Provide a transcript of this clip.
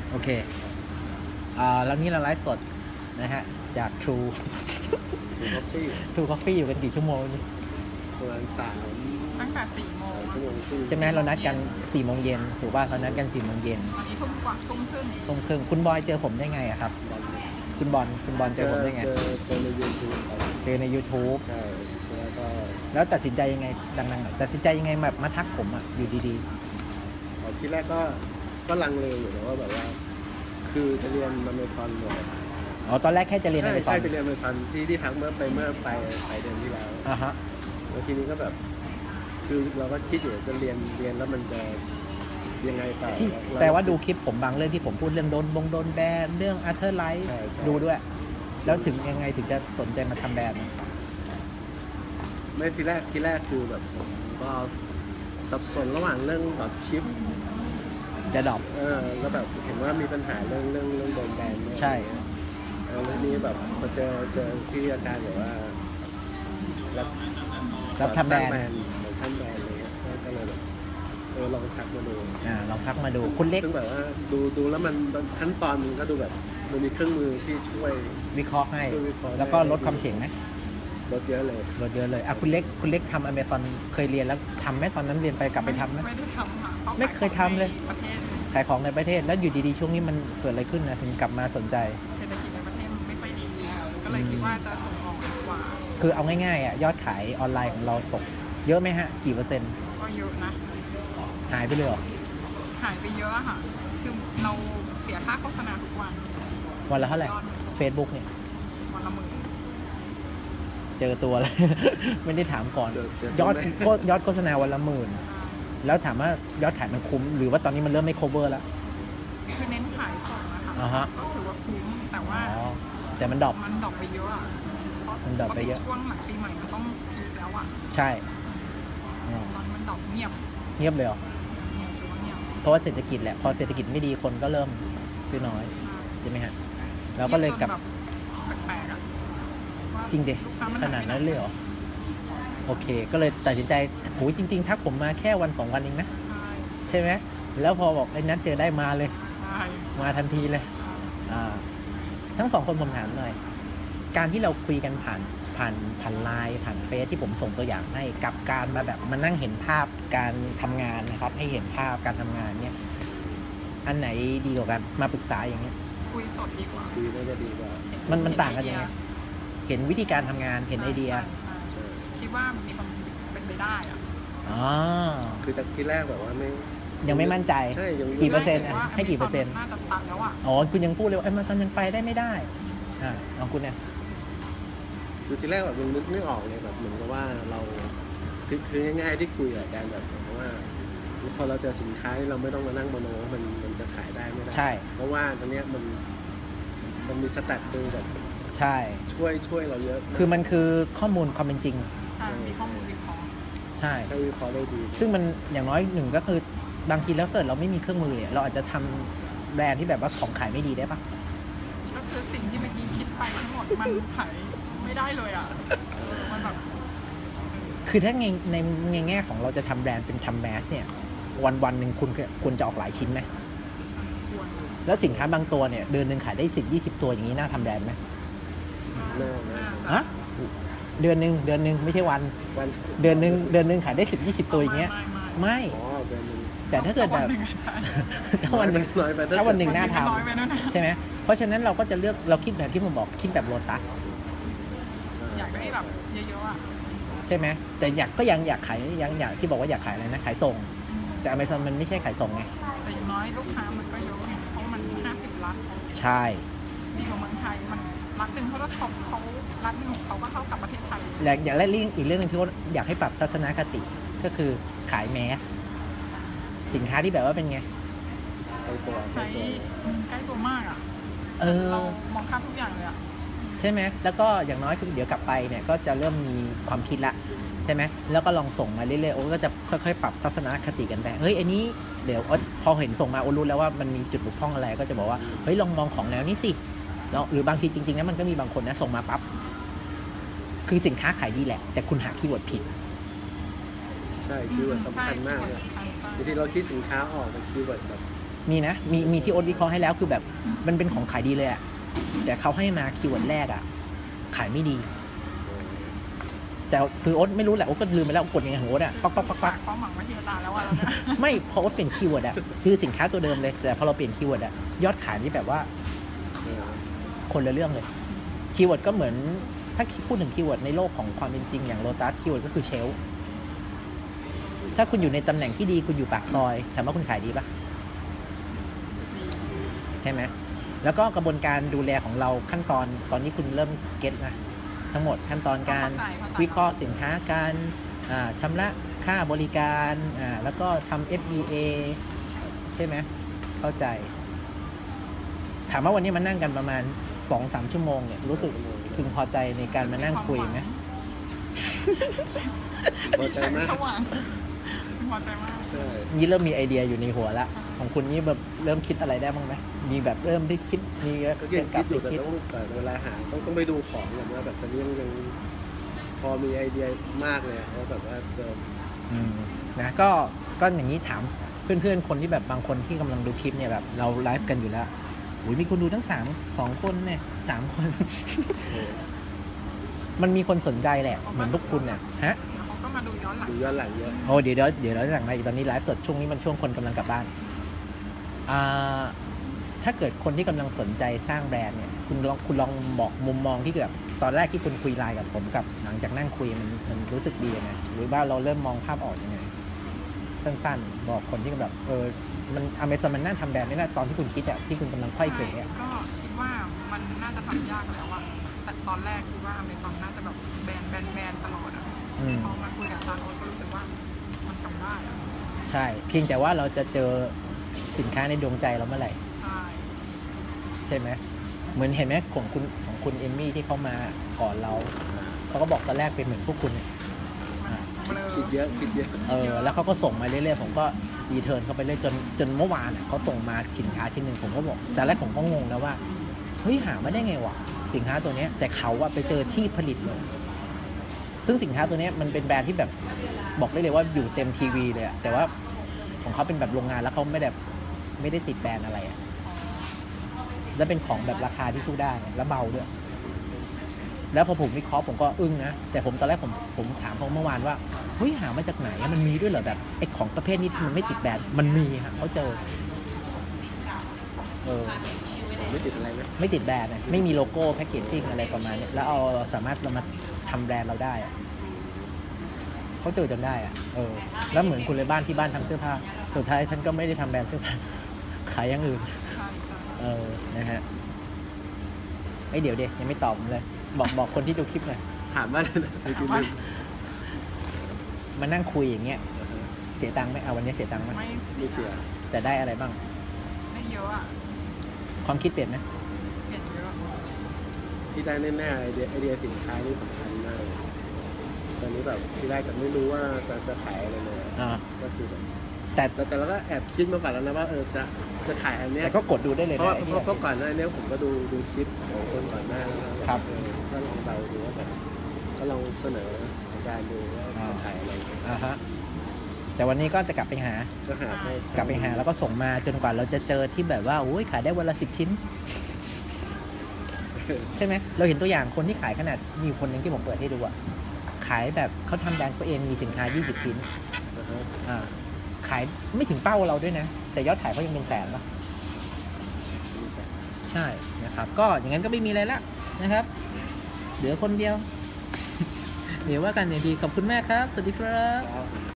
โอเคแล้วนี่เราไลฟ์สดนะฮะจาก True ถูกคอฟฟี่อยู่กันกี่ชั่วโมงนี่ประมาณตั้งแต่4 โมงชั่วโมงครึ่งใช่ไหมเรานัดกัน4 โมงเย็นถูกป่ะเรานัดกัน4 โมงเย็นตอนนี้ทุ่มกว่าทุ่มครึ่งตรงครึ่งคุณบอยเจอผมได้ไงอะครับ คุณบอลเจอผมได้ไงเจอใน YouTube ครับเจอใน YouTube ใช่แล้วก็แล้วตัดสินใจยังไงดังๆหน่อยตัดสินใจยังไงแบบมาทักผมอะอยู่ดีที่แรกก็ลังเลอยู่นะว่าแบบว่า คือจะเรียนอเมซอนหมดๆอ๋อตอนแรกแค่จะเรียนในไปซอใช่นจะเรียนอเมซอนที่ทักเมื่อไปเดือนที่แล้วอ่ะฮะแล้วทีนี้ก็แบบ คือเราก็คิดอยู่จะเรียนแล้วมันจะยังไงต่อที่เรแต่ว่าดูคลิปผมบางเรื่องที่ผมพูดเรื่องโดนแบนเรื่องอาร์เธอร์ไลท์ใช่ดูด้วย แล้วถึงยังไงถึงจะสนใจมาทำแบรนด์ไม่ทีแรกคือแบบผมก็สับสนระหว่างเรื่องแบบชิปจะดรอปแล้วแบบเห็นว่ามีปัญหาเรื่องโดนแบนด้วยใช่แล้วทีนี้แบบมาเจอที่อาจารย์บอกว่ารับทำแบรนด์เหมือนทำแบรนด์อะไรเงี้ยก็เลยแบบลองทักมาดูลองทักมาดูคุณเล็กซึ่งแบบว่าดูแล้วมันขั้นตอนมันก็ดูแบบมันมีเครื่องมือที่ช่วยวิเคราะห์ให้วิเคราะห์แล้วก็ลดความเสี่ยงไหมลดเยอะเลยลดเยอะเลยคุณเล็กทำอเมซอนเคยเรียนแล้วทำไหมตอนนั้นเรียนไปกลับไปทำไหมไม่ได้ทำค่ะไม่เคยทำเลยประเทศขายของในประเทศแล้วอยู่ดีๆช่วงนี้มันเกิดอะไรขึ้นนะถึงกลับมาสนใจเศรษฐกิจในประเทศมันไม่ค่อยดีก็เลยคิดว่าจะส่งออกดีกว่าคือเอาง่ายๆยอดขายออนไลน์ของเราตกเยอะไหมฮะกี่เปอร์เซ็นต์ก็เยอะนะหายไปเลยเหรอหายไปเยอะอะค่ะ คือเราเสียค่าโฆษณาทุกวันวันละเท่าไหร่ Facebook เนี่ยวันละ10,000 เจอตัวแล้ว ไม่ได้ถามก่อนเจอยอดโฆษณาวันละ10,000แล้วถามว่ายอดขายมันคุ้มหรือว่าตอนนี้มันเริ่มไม่ cover แล้วคือเน้นขายส่งนะคะอ่าฮะก็ถือว่าคุ้มแต่ว่าอ๋อแต่มันดรอปมันดรอปไปเยอะอะเพราะมันดรอปไปเยอะช่วงหลังปีใหม่มันต้องพีคแล้วอะใช่อืมตอนมันดรอปเงียบเงียบเลยเหรอถือว่าเงียบเพราะว่าเศรษฐกิจแหละพอเศรษฐกิจไม่ดีคนก็เริ่มซื้อน้อยใช่ไหมฮะเราก็เลยกลับแบบแปลกๆอะว่าจริงดิลูกค้มัขนาดนั้นเลยเหรอโอเค ก็เลยตัดสินใจโหจริงๆทักผมมาแค่วัน2 วันเองนะใช่ใช่ไหมแล้วพอบอกไอ้นัดเจอได้มาเลยใช่มาทันทีเลยทั้งสองคนผมถามหน่อย การที่เราคุยกันผ่านไลน์ผ่านเฟซที่ผมส่งตัวอย่างให้กับการมาแบบมานั่งเห็นภาพการทำงานนะครับ ให้เห็นภาพการทำงานเนี่ยอันไหนดีกว่ากันมาปรึกษาอย่างเงี้ยคุยสดดีกว่าคุยน่าจะดีกว่ามันต่างกันยังไงเห็นวิธีการทำงานเห็นไอเดียใช่ใช่คิดว่ามีความเป็นไปได้อะอ๋อคือจากที่แรกแบบว่าไม่ยังไม่มั่นใจใช่ยังกี่เปอร์เซ็นต์อะให้กี่เปอร์เซ็นต์น่าจะตันแล้วอ่ะอ๋อคุณยังพูดเลยว่ามันตอนยังไปได้ไม่ได้เอาคุณเนี่ยคือที่แรกแบบยังนึกไม่ออกเลยแบบเหมือนกับว่าเราคือง่ายๆที่คุยกับอาจารย์แบบเพราะว่าพอเราเจอสินค้าที่เราไม่ต้องมานั่งมโนว่ามันจะขายได้ไม่ได้ใช่เพราะว่าตอนเนี้ยมันมีสแตทดูแบบใช่ช่วยเราเยอะคือมันคือข้อมูลความเป็นจริงใช่มีข้อมูลวิเคราะห์ใช่ใช้วิเคราะห์ได้ดีซึ่งมันอย่างน้อยหนึ่งก็คือบางทีแล้วเกิดเราไม่มีเครื่องมือเนี่ยเราอาจจะทำแบรนด์ที่แบบว่าของขายไม่ดีได้ปะก็คือสิ่งที่เมื่อกี้คิดไปทั้งหมดมันขายไม่ได้เลยอ่ะมันแบบคือถ้าในแง่ของเราจะทำแบรนด์เป็นทำแมสเนี่ยวันหนึ่งคุณควรจะออกหลายชิ้นไหมควรแล้วสินค้าบางตัวเนี่ยเดือนหนึ่งขายได้10-20 ตัวอย่างนี้น่าทำแบรนด์ไหมน่าฮะเดือนหนึ่งไม่ใช่วันวันเดือนหนึ่งขายได้10-20 ตัวอย่างเงี้ยไม่อ๋อเดือนนึงแต่ถ้าเกิดแบบ ถ้าวันหนึ่งน้อยไปถ้าวันหนึ่งน่าทน้อยไปแล้วนะำใช่ไหมเพราะฉะนั้นเราก็จะเลือกเราคิดแบบที่ผมบอกคิดแบบโลตัสอยากได้แบบเยอะๆอ่ะใช่ไหมแต่ยังอยากขายยังอยากที่บอกว่าอยากขายอะไรนะขายส่ง แต่ Amazon มันไม่ใช่ขายส่งไงแต่อย่างน้อยลูกค้ามันก็เยอะไงเพราะมัน50 ล้านใช่ดีกว่าเมืองไทยมันรัฐหนึ่งเขาก็เขารัฐหนึ่งของเขาก็เท่ากับประเทศไทยและอย่างแรกอีกเรื่องหนึงที่ว่าอยากให้ปรับทัศนคติก็คือขายแมสสินค้าที่แบบว่าเป็นไงใกล้ตัวใช้ใกล้ตัวมากอ่ะเออเรามองข้ามทุกอย่างเลยอ่ะใช่ไหมแล้วก็อย่างน้อยคือเดี๋ยวกลับไปเนี่ยก็จะเริ่มมีความคิดละใช่ไหมแล้วก็ลองส่งมาเรื่อยๆโอ้ก็จะค่อยๆปรับทัศนคติกันไปเฮ้ยอันนี้เดี๋ยวพอเห็นส่งมาโอ้รู้แล้วว่ามันมีจุดบกพร่องอะไรก็จะบอกว่าเฮ้ยลองมองของแนวนี้สิแล้วหรือบางทีจริงๆนะมันก็มีบางคนนะส่งมาปั๊บคือสินค้าขายดีแหละแต่คุณหาคีย์เวิร์ดผิดใช่คีย์เวิร์ดสำคัญมากเลยใช่บางทีเราคิดสินค้าออกแต่คีย์เวิร์ดแบบมีนะมีที่โอ๊ตวิเคราะห์ให้แล้วคือแบบมันเป็นของขายดีเลยอะแต่เขาให้มาคีย์เวิร์ดแรกอะขายไม่ดี แต่คือโอ๊ตไม่รู้แหละโอ๊ตก็ลืมไปแล้วกดยังไงของโอ๊ตอะปักความหวังไว้ที่ตาแล้วว่าเราเนี่ยไม่พอโอ๊ตเปลี่ยนคีย์เวิร์ดอะชื่อสินค้าตัวเดิมเลยแต่พอเราเปลี่ยนคีย์เวิร์ดอะยอดขายนี่แบบว่าคนละเรื่องเลยคีย์เวิร์ดก็เหมือนถ้าพูดถึงคีย์เวิร์ดในโลกของความเป็นจริงอย่างโลตัสคีย์เวิร์ดก็คือเชลฟ์ถ้าคุณอยู่ในตำแหน่งที่ดีคุณอยู่ปากซอยถามว่าคุณขายดีปะใช่ไหมแล้วก็กระบวนการดูแลของเราขั้นตอนนี้คุณเริ่มเก็ตนะทั้งหมดขั้นตอนการวิเคราะห์สินค้าการชำระค่าบริการแล้วก็ทำ FBA ใช่ไหมเข้าใจถามว่าวันนี้มานั่งกันประมาณ 2-3 ชั่วโมงเนี่ยรู้สึกพึงพอใจในการมานั่งคุยไหมพอใจมากสว่างพอใจมากใช่นี่เริ่มมีไอเดียอยู่ในหัวละของคุณนี่แบบเริ่มคิดอะไรได้บ้างไหมมีแบบเริ่มได้คิดมีก็ยังคิดอยู่แต่ต้องเวลาหาต้องไปดูของแบบว่าแบบตอนนี้ยังพอมีไอเดียมากเลยเพราะแบบว่าจะนะก็อย่างนี้ถามเพื่อนๆคนที่แบบบางคนที่กำลังดูคลิปเนี่ยแบบเราไลฟ์กันอยู่แล้วมีคนดูทั้ง2 คนเนี่ย3 คน มันมีคนสนใจแหละเหมือนทุกคุณน่ะฮะเขาก็มาดูย้อนหลังดูย้อนหลังเยอะโอ้เดี๋ยวเราจะสั่งมาอีกตอนนี้ไลฟ์สดช่วงนี้มันช่วงคนกำลังกลับบ้านถ้าเกิดคนที่กำลังสนใจสร้างแบรนด์เนี่ยคุณลองบอกมุมมองที่แบบตอนแรกที่คุณคุยไลน์กับผมกับหลังจากนั่งคุยมันรู้สึกดียังไงหรือว่าเราเริ่มมองภาพออกยังไงสั้นๆบอกคนที่แบบมันAmazonมันน่าทำแบรนด์ไม่น่าตอนที่คุณคิดอะที่คุณกำลังไขว้เขวอะก็คิดว่ามันน่าจะทำยากแล้วอะแต่ตอนแรกคิดว่า Amazon น่าจะแบบแบนตลอดอะพอมาคุยกับอาจารย์โอ๊ตก็รู้สึกว่ามันทำได้อะใช่เพียงแต่ว่าเราจะเจอสินค้าในดวงใจเราเมื่อไหร่ใช่ใช่ไหมเหมือนเห็นไหมของคุณเอมมี่ที่เขามาก่อนเราเขาก็บอกตอนแรกเป็นเหมือนพวกคุณเนี่ยมันเบลอคิดเยอะแล้วเขาก็ส่งมาเรื่อยๆผมก็รีเทิร์นเขาไปเรื่อยจนเมื่อวานเขาส่งมาสินค้าชิ้นหนึ่งผมก็บอกแต่แรกผมก็งงนะว่าเฮ้ยหามาได้ไงวะสินค้าตัวเนี้ยแต่เขาอะไปเจอที่ผลิตเลยซึ่งสินค้าตัวเนี้ยมันเป็นแบรนด์ที่แบบบอกได้เลยว่าอยู่เต็มทีวีเลยอะแต่ว่าของเขาเป็นแบบโรงงานแล้วเขาไม่ได้ติดแบรนด์อะไรอะแล้วเป็นของแบบราคาที่สู้ได้แล้วเบาด้วยแล้วพอผมวิเคราะห์ผมก็อึ้งนะแต่ผมตอนแรกผมถามเขาเมื่อวานว่าเฮ้ยหามาจากไหนมันมีด้วยเหรอแบบไอ้ของประเภทนี้ที่มันไม่ติดแบรนด์มันมีครับเขาเจอไม่ติดอะไรไหมไม่ติดแบรนด์นะไม่มีโลโก้แพคเกจจิ้งอะไรประมาณนี้แล้วเราสามารถเรามาทำแบรนด์เราได้อะเขาเจอจนได้อะแล้วเหมือนคุณเลยบ้านที่บ้านทำเสื้อผ้าสุดท้ายท่านก็ไม่ได้ทำแบรนด์เสื้อผ้าขายอย่างอื่นใช่นะฮะเดี๋ยวยังไม่ตอบผมเลยบอกคนที่ดูคลิปหน่อยถามว่าอะไรนะจริงๆลืมมานั่งคุยอย่างเงี้ยเสียตังค์ไหมวันนี้เสียตังค์ไหมไม่ไม่เสียแต่ได้อะไรบ้างได้เยอะอะความคิดเปลี่ยนไหมเปลี่ยนเยอะที่ได้แน่ๆไอเดียสินค้านี่สำคัญมากเลยตอนนี้แบบที่แรกก็ไม่รู้ว่าจะขายอะไรเลย ก็คือแบบแต่เราก็แอบคิดมาก่อนแล้วนะว่าจะขายอันเนี้ยแต่ก็กดดูได้เลยเพราะนะไอ้เนี่ยก่อนหน้านี้ผมก็ดูคลิปของคนก่อนหน้าแล้วนะครับ ก็ลองเดาดูว่าแบบก็ลองเสนออาจารย์ดูว่าจะขายอะไรฮะแต่วันนี้ก็จะกลับไปหาก็หาให้กลับไปหาแล้วก็ส่งมาจนกว่าเราจะเจอที่แบบว่าโอ้ยขายได้วันละ10 ชิ้น ใช่ไหมเราเห็นตัวอย่างคนที่ขายขนาดมีคนหนึ่งที่ผมเปิดให้ดูอะขายแบบเขาทำแบรนด์ตัวเองมีสินค้า20 ชิ้นขายไม่ถึงเป้าเราด้วยนะแต่ยอดขายเขายังเป็นแสนป่ะใช่นะครับก็อย่างนั้นก็ไม่มีอะไรละนะครับเหลือคนเดียว เดี๋ยวว่ากันอย่างดีขอบคุณมากครับสวัสดีครับ